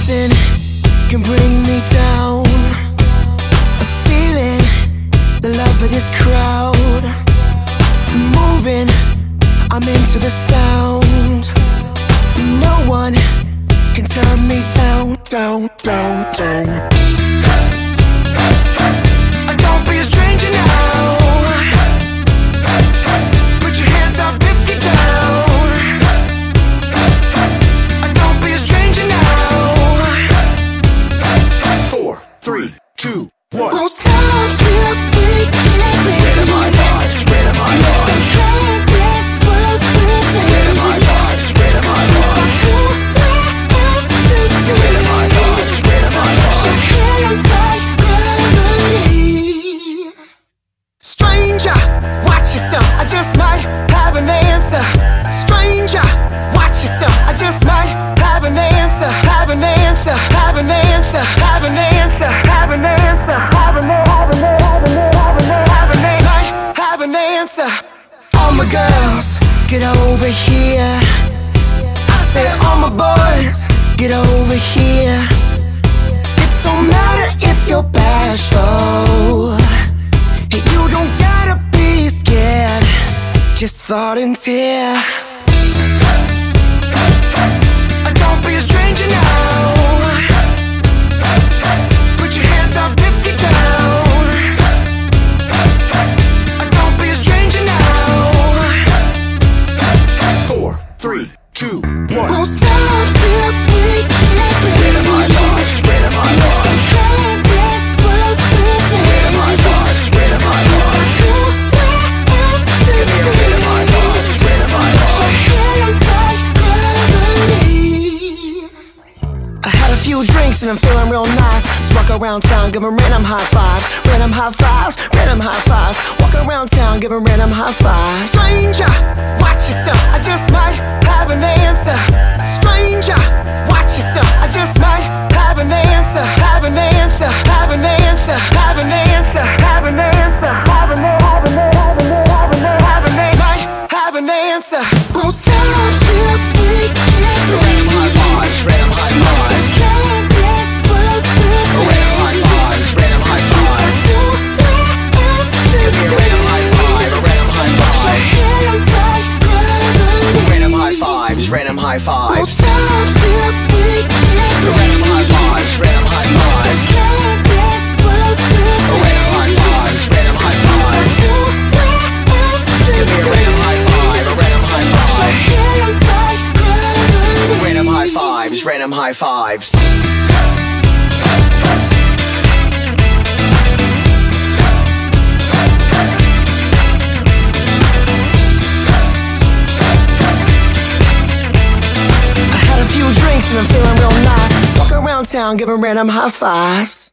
Nothing can bring me down. A feeling, the love of this crowd. Moving, I'm into the sound. No one can turn me down, down, down, down. Don't be a stranger now. Put your hands up if you're down. Don't be a stranger now. 4, 3, 2, 1. Won't stop till we get ready. Rhythm high fives, rhythm high fives. Can't get swerved with me. Rhythm high fives, rhythm high fives. Nowhere else to be. Rhythm high fives, rhythm high fives. Feels like gravity. Stranger, watch yourself, I just might have an answer. Stranger, watch yourself, I just might have an answer. Have an answer, have an answer, have an answer, have an answer, have an answer. All my girls, get over here. I say all my boys, get over here. It don't matter if you're bashful. You don't gotta be scared, just volunteer. Don't be a stranger now. Put your hands up if you're down. Don't be a stranger now. 4, 3, 2, 1. Won't stop till we get ready. Rhythm high fives, rhythm high fives. Can't get swerved with me. Rhythm high fives, rhythm high fives. Nowhere else to Give me a be. rhythm high fives, rhythm high fives. Feels like gravity. I had a few drinks and I'm feeling real nice. Just walk around town giving random high fives. Random high fives, random high fives. Walk around town giving random high fives. Stranger, watch yourself, I just might have an answer. Stranger, watch yourself, I just might have an answer. Have an answer, have an answer, have an answer, have an answer, have an answer. Won't stop till we get ready. Random high fives, random high fives. Can't get swerved with me. Random high fives, random high fives. Nowhere else to Give me a be. random high five, a random high five. Feels like gravity. Random high fives, random high Won't fives. stop till we get ready. Random high fives, random high fives. Can't get swerved with me. Random high fives, random high fives. Nowhere else to Give me a random high five, a random high five. Feels like gravity. Random high fives, random high fives. I had a few drinks and I'm feeling real nice. Walk around town giving random high fives.